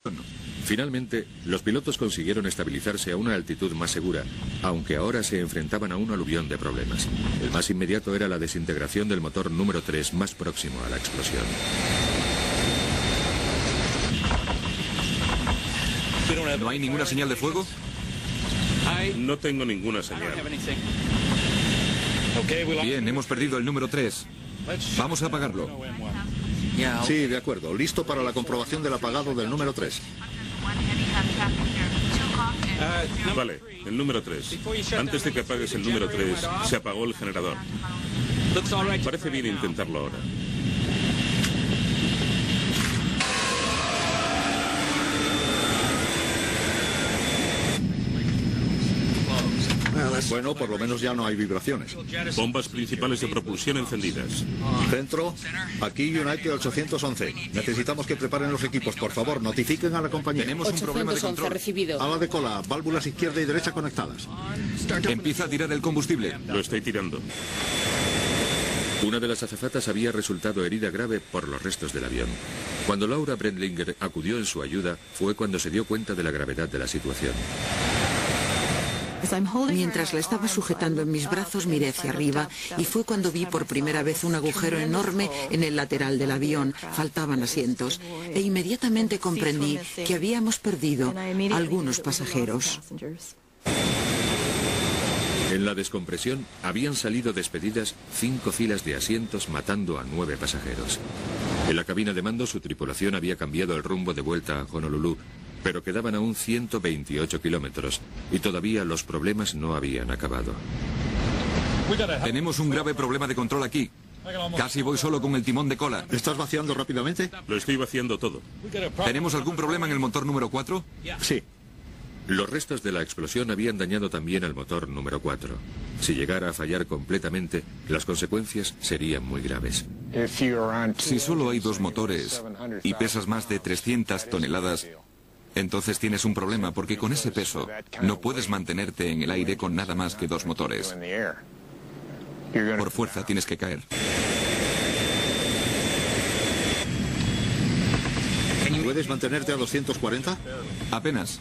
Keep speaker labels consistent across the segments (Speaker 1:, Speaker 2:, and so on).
Speaker 1: Finalmente, los pilotos consiguieron estabilizarse a una altitud más segura, aunque ahora se enfrentaban a un aluvión de problemas. El más inmediato era la desintegración del motor número 3 más próximo a la explosión.
Speaker 2: ¿No hay ninguna señal de fuego?
Speaker 3: No tengo ninguna señal.
Speaker 2: Bien, hemos perdido el número 3. Vamos a apagarlo.
Speaker 4: Sí, de acuerdo. Listo para la comprobación del apagado del número 3.
Speaker 3: Vale, el número 3. Antes de que apagues el número 3, se apagó el generador. Parece bien intentarlo ahora.
Speaker 4: Bueno, por lo menos ya no hay vibraciones.
Speaker 3: Bombas principales de propulsión encendidas.
Speaker 4: Centro, aquí United 811. Necesitamos que preparen los equipos. Por favor, notifiquen a la compañía.
Speaker 2: Tenemos un problema de control.
Speaker 5: Recibido.
Speaker 4: Ala de cola, válvulas izquierda y derecha conectadas.
Speaker 2: Empieza a tirar el combustible.
Speaker 3: Lo estoy tirando.
Speaker 1: Una de las azafatas había resultado herida grave por los restos del avión. Cuando Laura Brendlinger acudió en su ayuda, fue cuando se dio cuenta de la gravedad de la situación.
Speaker 6: Mientras la estaba sujetando en mis brazos, miré hacia arriba y fue cuando vi por primera vez un agujero enorme en el lateral del avión. Faltaban asientos e inmediatamente comprendí que habíamos perdido a algunos pasajeros.
Speaker 1: En la descompresión habían salido despedidas 5 filas de asientos, matando a 9 pasajeros. En la cabina de mando su tripulación había cambiado el rumbo de vuelta a Honolulu, pero quedaban aún 128 kilómetros y todavía los problemas no habían acabado.
Speaker 2: Tenemos un grave problema de control aquí. Casi voy solo con el timón de cola.
Speaker 4: ¿Estás vaciando rápidamente?
Speaker 3: Lo estoy vaciando todo.
Speaker 2: ¿Tenemos algún problema en el motor número 4?
Speaker 4: Sí.
Speaker 1: Los restos de la explosión habían dañado también al motor número 4. Si llegara a fallar completamente, las consecuencias serían muy graves.
Speaker 2: Si solo hay 2 motores y pesas más de 300 toneladas, entonces tienes un problema, porque con ese peso no puedes mantenerte en el aire con nada más que 2 motores. Por fuerza tienes que caer.
Speaker 4: ¿Puedes mantenerte a 240?
Speaker 2: Apenas.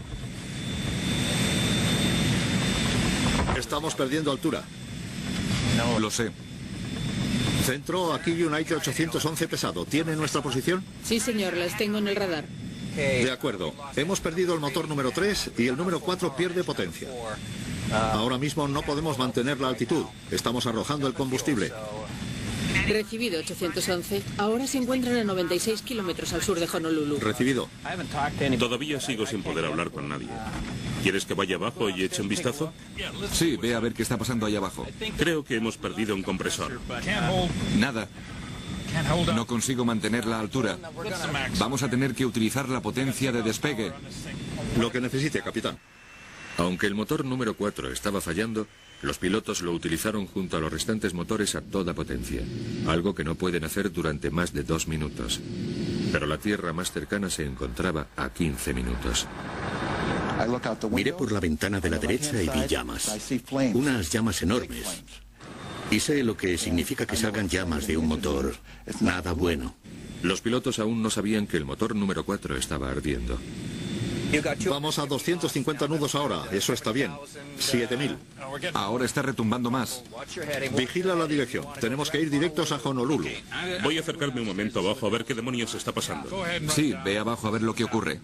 Speaker 4: Estamos perdiendo altura.
Speaker 2: Lo sé.
Speaker 4: Centro, aquí United 811 pesado. ¿Tiene nuestra posición?
Speaker 5: Sí, señor, las tengo en el radar.
Speaker 4: De acuerdo. Hemos perdido el motor número 3 y el número 4 pierde potencia. Ahora mismo no podemos mantener la altitud. Estamos arrojando el combustible.
Speaker 5: Recibido, 811. Ahora se encuentran a 96 kilómetros al sur de Honolulu.
Speaker 4: Recibido.
Speaker 3: Todavía sigo sin poder hablar con nadie. ¿Quieres que vaya abajo y eche un vistazo?
Speaker 2: Sí, ve a ver qué está pasando ahí abajo.
Speaker 3: Creo que hemos perdido un compresor.
Speaker 2: Nada. No consigo mantener la altura. Vamos a tener que utilizar la potencia de despegue.
Speaker 4: Lo que necesite, capitán.
Speaker 1: Aunque el motor número 4 estaba fallando, los pilotos lo utilizaron junto a los restantes motores a toda potencia, algo que no pueden hacer durante más de 2 minutos. Pero la tierra más cercana se encontraba a 15 minutos.
Speaker 7: Miré por la ventana de la derecha y vi llamas. Unas llamas enormes. Y sé lo que significa que salgan llamas de un motor. Nada bueno.
Speaker 1: Los pilotos aún no sabían que el motor número 4 estaba ardiendo.
Speaker 4: Vamos a 250 nudos ahora. Eso está bien. 7000.
Speaker 2: Ahora está retumbando más.
Speaker 4: Vigila la dirección. Tenemos que ir directos a Honolulu.
Speaker 3: Voy a acercarme un momento abajo a ver qué demonios está pasando.
Speaker 2: Sí, ve abajo a ver lo que ocurre.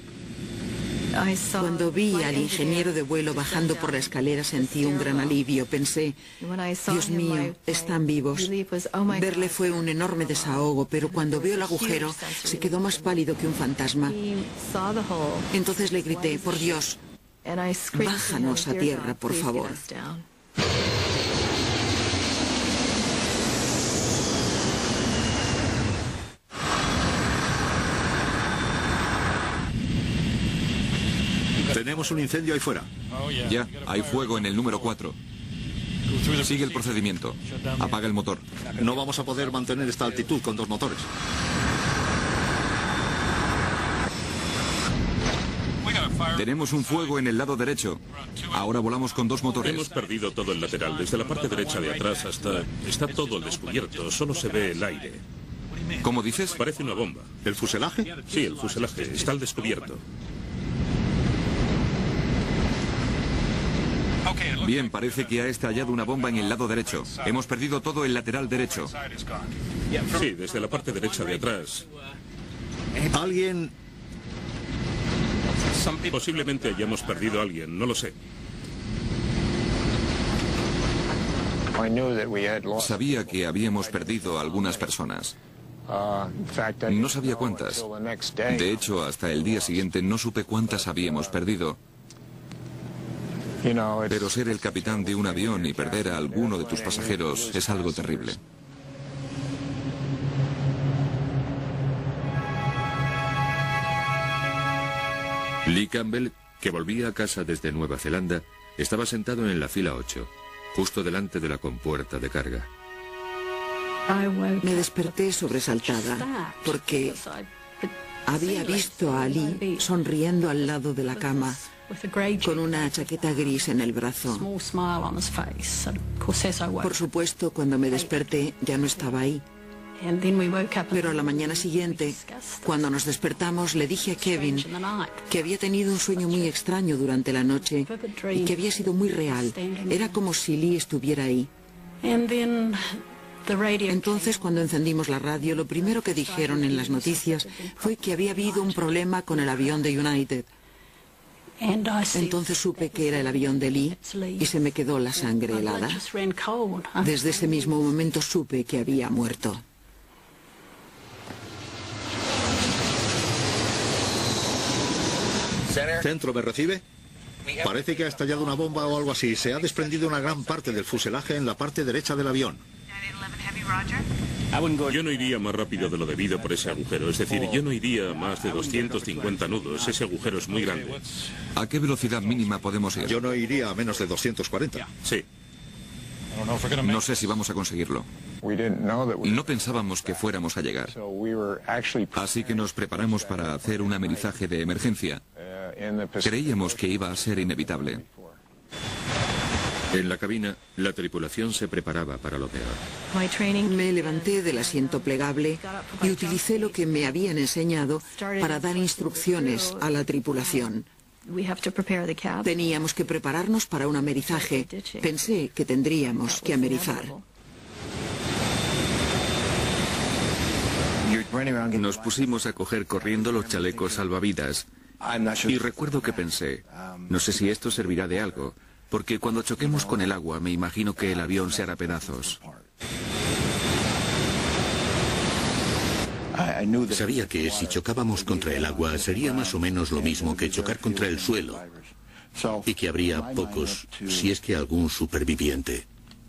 Speaker 6: Cuando vi al ingeniero de vuelo bajando por la escalera sentí un gran alivio. Pensé, Dios mío, están vivos. Verle fue un enorme desahogo, pero cuando vio el agujero se quedó más pálido que un fantasma. Entonces le grité, por Dios, bájanos a tierra, por favor.
Speaker 4: Tenemos un incendio ahí fuera.
Speaker 2: Ya, hay fuego en el número 4. Sigue el procedimiento. Apaga el motor.
Speaker 4: No vamos a poder mantener esta altitud con 2 motores.
Speaker 2: Tenemos un fuego en el lado derecho. Ahora volamos con 2 motores.
Speaker 3: Hemos perdido todo el lateral. Desde la parte derecha de atrás hasta... Está todo al descubierto. Solo se ve el aire.
Speaker 2: ¿Cómo dices?
Speaker 3: Parece una bomba.
Speaker 4: ¿El fuselaje?
Speaker 3: Sí, el fuselaje. Está al descubierto.
Speaker 2: Bien, parece que ha estallado una bomba en el lado derecho. Hemos perdido todo el lateral derecho.
Speaker 3: Sí, desde la parte derecha de atrás.
Speaker 4: Alguien...
Speaker 3: Posiblemente hayamos perdido a alguien, no lo sé.
Speaker 2: Sabía que habíamos perdido a algunas personas. No sabía cuántas. De hecho, hasta el día siguiente no supe cuántas habíamos perdido. Pero ser el capitán de un avión y perder a alguno de tus pasajeros es algo terrible.
Speaker 1: Lee Campbell, que volvía a casa desde Nueva Zelanda, estaba sentado en la fila 8, justo delante de la compuerta de carga.
Speaker 6: Me desperté sobresaltada porque había visto a Ali sonriendo al lado de la cama con una chaqueta gris en el brazo. Por supuesto, cuando me desperté ya no estaba ahí. Pero a la mañana siguiente, cuando nos despertamos, le dije a Kevin que había tenido un sueño muy extraño durante la noche y que había sido muy real. Era como si Lee estuviera ahí. Entonces, cuando encendimos la radio, lo primero que dijeron en las noticias fue que había habido un problema con el avión de United. Entonces supe que era el avión de Lee y se me quedó la sangre helada. Desde ese mismo momento supe que había muerto.
Speaker 4: ¿Centro me recibe? Parece que ha estallado una bomba o algo así. Se ha desprendido una gran parte del fuselaje en la parte derecha del avión.
Speaker 3: Yo no iría más rápido de lo debido por ese agujero. Es decir, yo no iría a más de 250 nudos. Ese agujero es muy grande.
Speaker 2: ¿A qué velocidad mínima podemos ir?
Speaker 4: Yo no iría a menos de 240.
Speaker 3: Sí.
Speaker 2: No sé si vamos a conseguirlo. No pensábamos que fuéramos a llegar. Así que nos preparamos para hacer un amerizaje de emergencia. Creíamos que iba a ser inevitable.
Speaker 1: En la cabina, la tripulación se preparaba para lo peor.
Speaker 6: Me levanté del asiento plegable y utilicé lo que me habían enseñado para dar instrucciones a la tripulación. Teníamos que prepararnos para un amerizaje. Pensé que tendríamos que amerizar.
Speaker 8: Nos pusimos a coger corriendo los chalecos salvavidas. Y recuerdo que pensé, no sé si esto servirá de algo, porque cuando choquemos con el agua me imagino que el avión se hará pedazos.
Speaker 7: Sabía que si chocábamos contra el agua sería más o menos lo mismo que chocar contra el suelo y que habría pocos, si es que algún superviviente.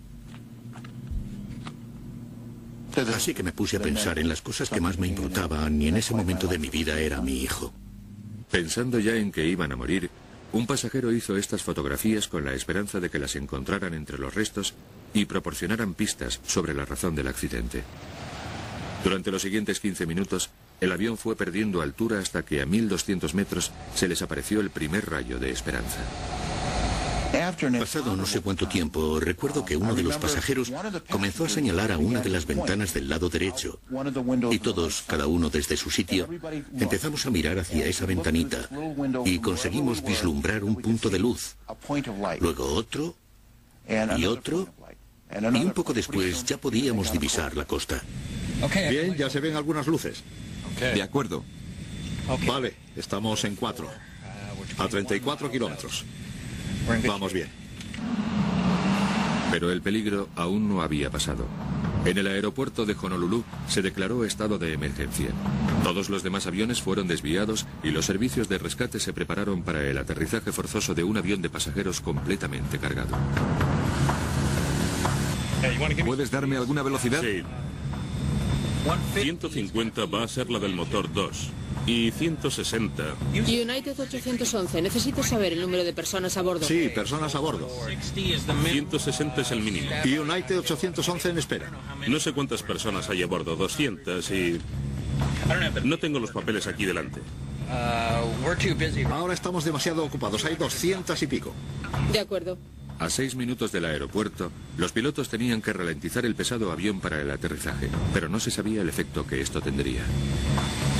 Speaker 7: Así que me puse a pensar en las cosas que más me importaban y en ese momento de mi vida era mi hijo.
Speaker 1: Pensando ya en que iban a morir, un pasajero hizo estas fotografías con la esperanza de que las encontraran entre los restos y proporcionaran pistas sobre la razón del accidente. Durante los siguientes 15 minutos, el avión fue perdiendo altura hasta que a 1200 metros se les apareció el primer rayo de esperanza.
Speaker 7: Pasado no sé cuánto tiempo, recuerdo que uno de los pasajeros comenzó a señalar a una de las ventanas del lado derecho y todos, cada uno desde su sitio, empezamos a mirar hacia esa ventanita y conseguimos vislumbrar un punto de luz, luego otro y otro y un poco después ya podíamos divisar la costa.
Speaker 4: Bien, ya se ven algunas luces.
Speaker 2: De acuerdo.
Speaker 4: Vale, estamos en 4. A 34 kilómetros. Vamos bien.
Speaker 1: Pero el peligro aún no había pasado. En el aeropuerto de Honolulu se declaró estado de emergencia. Todos los demás aviones fueron desviados y los servicios de rescate se prepararon para el aterrizaje forzoso de un avión de pasajeros completamente cargado.
Speaker 2: ¿Puedes darme alguna velocidad?
Speaker 3: Sí. 150 va a ser la del motor 2. Y 160.
Speaker 5: United 811, necesito saber el número de personas a bordo.
Speaker 4: Sí, personas a bordo.
Speaker 3: 160 es el mínimo.
Speaker 4: Y United 811 en espera.
Speaker 3: No sé cuántas personas hay a bordo, 200 y... No tengo los papeles aquí delante.
Speaker 4: Ahora estamos demasiado ocupados, hay 200 y pico.
Speaker 5: De acuerdo.
Speaker 1: A 6 minutos del aeropuerto, los pilotos tenían que ralentizar el pesado avión para el aterrizaje, pero no se sabía el efecto que esto tendría.